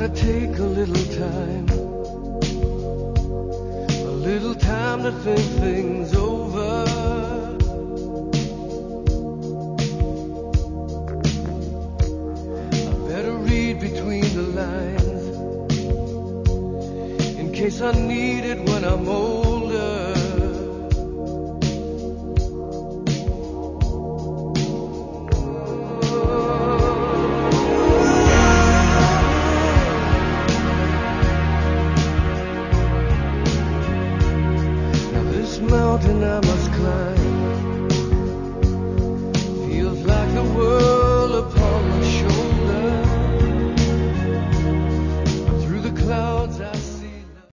gotta take a little time to think things over. I better read between the lines in case I need it when I'm old.